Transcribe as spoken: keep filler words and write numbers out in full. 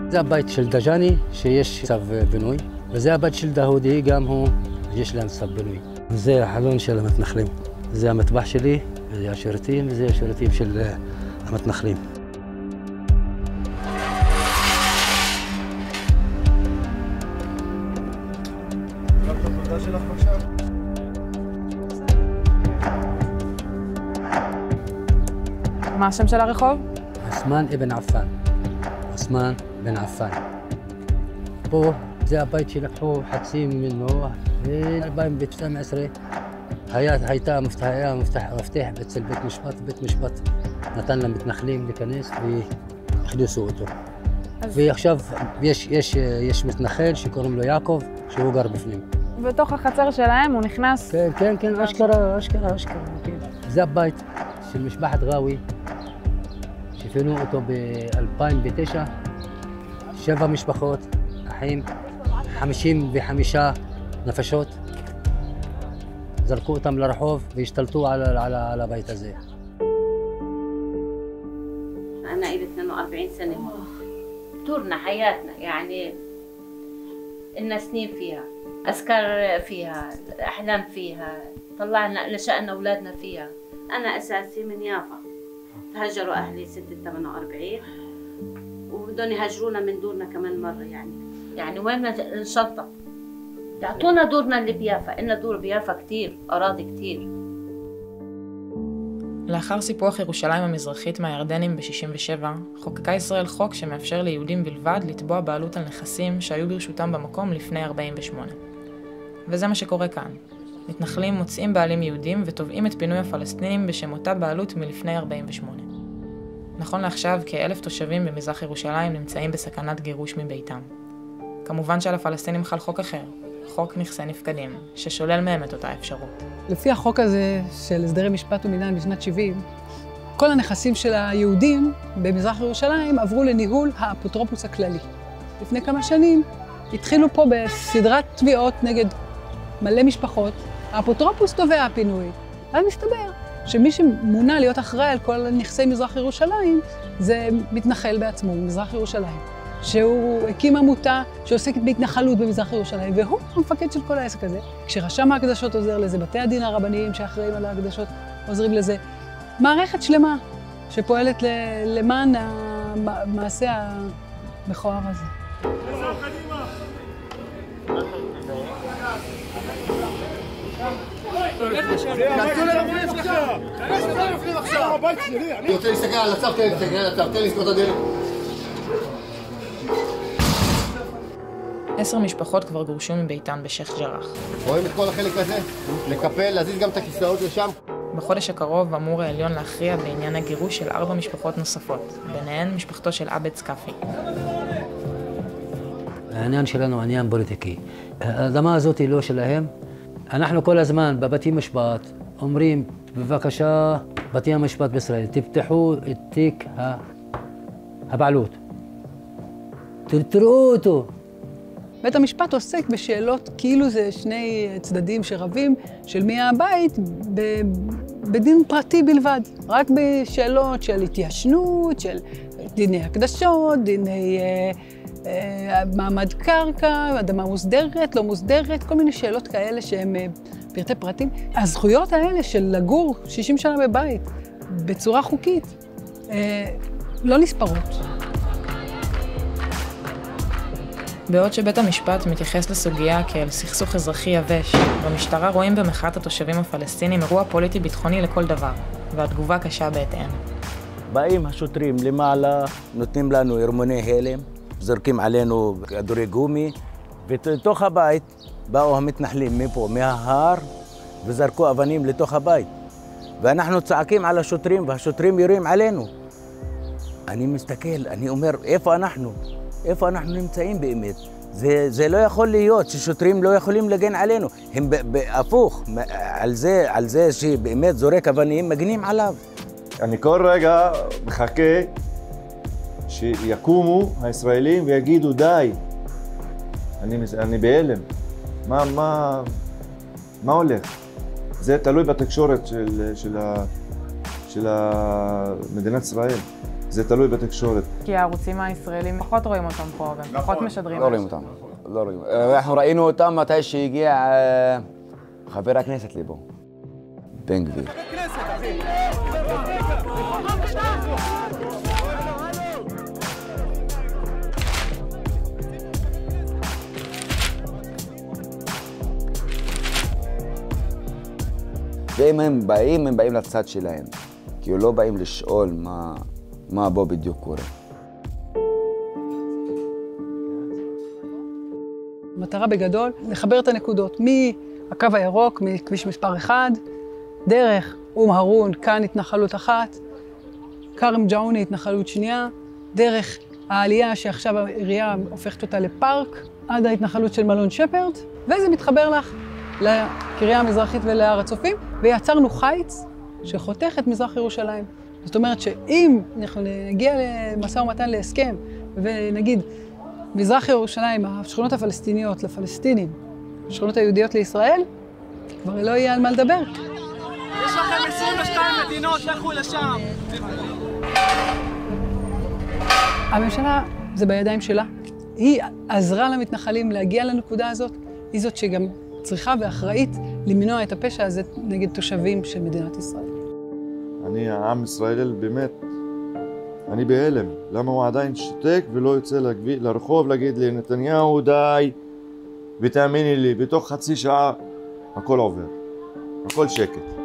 זה הבית של דג'אני שיש צו בינוי, וזה הבית של דהודי, גם הוא יש להם צו בינוי. וזה החלון של המתנחלים. זה המטבח שלי, וזה השירותים, וזה השירותים של המתנחלים. מה השם של הרחוב? עות'מאן אבן עפאן. עות'מאן בן עפאן. פה זה הבית שלקחו חצי ממנו, ב-אלפיים ושתים עשרה הייתה מפתח אצל בית משפט, בית משפט נתן למתנחלים להיכנס והכניסו אותו. ועכשיו יש, יש, יש מתנחל שקוראים לו יעקב, שהוא גר בפנים. בתוך החצר שלהם הוא נכנס? כן, כן, כן, אשכרה, אשכרה, אשכרה. זה הבית של משפחת גאווי, שפינו אותו ב-אלפיים ותשע, שבע משפחות, אחים, חמישים וחמישה נפשות. זרקו אותם לרחוב והשתלטו על, על, על הבית הזה. أنا إلي اثنين وأربعين سنة دورنا حياتنا يعني إلنا سنين فيها أذكار فيها أحلام فيها طلعنا نشأنا أولادنا فيها. أنا أساسي من يافا هاجروا أهلي سنة ثمانية وأربعين وبدهم يهاجرونا من دورنا كمان مرة يعني يعني وين نشطب يعطونا دورنا اللي بيافا إلنا دور بيافا كتير أراضي كتير. לאחר סיפוח ירושלים המזרחית מהירדנים ב-שישים ושבע, חוקקה ישראל חוק שמאפשר ליהודים בלבד לתבוע בעלות על נכסים שהיו ברשותם במקום לפני ארבעים ושמונה. וזה מה שקורה כאן. מתנחלים מוצאים בעלים יהודים ותובעים את פינוי הפלסטינים בשם אותה בעלות מלפני ארבעים ושמונה. נכון לעכשיו, כאלף תושבים במזרח ירושלים נמצאים בסכנת גירוש מביתם. כמובן שעל הפלסטינים חל חוק אחר, חוק נכסי נפקדים, ששולל מהם את אותה אפשרות. לפי החוק הזה של הסדרי משפט ומינהל בשנת שבעים, כל הנכסים של היהודים במזרח ירושלים עברו לניהול האפוטרופוס הכללי. לפני כמה שנים התחילו פה בסדרת תביעות נגד מלא משפחות, האפוטרופוס תובע פינוי. אז מסתבר שמי שמונה להיות אחראי על כל נכסי מזרח ירושלים זה מתנחל בעצמו במזרח ירושלים. שהוא הקים עמותה שעוסקת בהתנחלות במזרח ירושלים, והוא המפקד של כל העסק הזה. כשרשם ההקדשות עוזר לזה, בתי הדין הרבניים שאחראים על ההקדשות עוזרים לזה. מערכת שלמה שפועלת למען המעשה המכוער הזה. אני רוצה להסתכל על הצו, תן לי להסתכל על הצו, תן לי לסגור את הדלת. עשר משפחות כבר גורשו מביתן בשייח' ג'ראח. רואים את כל החלק הזה? לקפל, להזיז גם את הכיסאות לשם. בחודש הקרוב אמור העליון להכריע בעניין הגירוש של ארבע משפחות נוספות, ביניהן משפחתו של עבד סקאפי. העניין שלנו עניין פוליטיקי. האדמה הזאת היא לא שלהם. אנחנו כל הזמן בבתי משפט אומרים, בבקשה, בתי המשפט בישראל, תפתחו את תיק הבעלות. תראו אותו. בית המשפט עוסק בשאלות כאילו זה שני צדדים שרבים של מי הבית בדין פרטי בלבד. רק בשאלות של התיישנות, של דיני הקדשות, דיני אה, אה, מעמד קרקע, אדמה מוסדרת, לא מוסדרת, כל מיני שאלות כאלה שהן אה, פרטי פרטים. הזכויות האלה של לגור שישים שנה בבית בצורה חוקית אה, לא נספרות. בעוד שבית המשפט מתייחס לסוגיה כאל סכסוך אזרחי יבש, במשטרה רואים במחאת התושבים הפלסטינים אירוע פוליטי-ביטחוני לכל דבר, והתגובה קשה בהתאם. באים השוטרים למעלה, נותנים לנו ירמוני הלם, זורקים עלינו כדורי גומי, ובתוך הבית באו המתנחלים מפה, מההר, וזרקו אבנים לתוך הבית. ואנחנו צועקים על השוטרים, והשוטרים יורים עלינו. אני מסתכל, אני אומר, איפה אנחנו? איפה אנחנו נמצאים באמת? זה, זה לא יכול להיות ששוטרים לא יכולים לגן עלינו. הם בהפוך, על זה, על זה שבאמת זורק אבנים, מגנים עליו. אני כל רגע מחכה שיקומו הישראלים ויגידו די. אני, אני בהלם. מה, מה, מה הולך? זה תלוי בתקשורת של, של, ה, של מדינת ישראל. זה תלוי בתקשורת. כי הערוצים הישראלים פחות רואים אותם פה, והם פחות משדרים. לא רואים אותם, לא רואים. אנחנו ראינו אותם מתי שהגיע חבר הכנסת לפה, בן גביר. ואם הם באים, הם באים לצד שלהם. כי הם לא באים לשאול מה, מה בו בדיוק קורה. המטרה בגדול, לחבר את הנקודות מהקו הירוק, מכביש מספר אחד, דרך אום הרון, כאן התנחלות אחת, כרם ג'אוני, התנחלות שנייה, דרך העלייה שעכשיו העירייה הופכת אותה לפארק, עד ההתנחלות של מלון שפרד, וזה מתחבר לך לקריה המזרחית ולהר הצופים, ויצרנו חיץ שחותך את מזרח ירושלים. זאת אומרת שאם אנחנו נגיע למשא ומתן להסכם, ונגיד מזרח ירושלים, השכונות הפלסטיניות לפלסטינים, השכונות היהודיות לישראל, כבר לא יהיה על מה לדבר. יש לכם עשרים ושתיים מדינות, לכו לשם. הממשלה זה בידיים שלה. היא עזרה למתנחלים להגיע לנקודה הזאת, היא זאת שגם צריכה ואחראית למנוע את הפשע הזה נגד תושבים של מדינת ישראל. אני, העם ישראל באמת, אני בהלם. למה הוא עדיין שותק ולא יוצא לרחוב להגיד לי, נתניהו די, ותאמיני לי, בתוך חצי שעה הכל עובר, הכל שקט.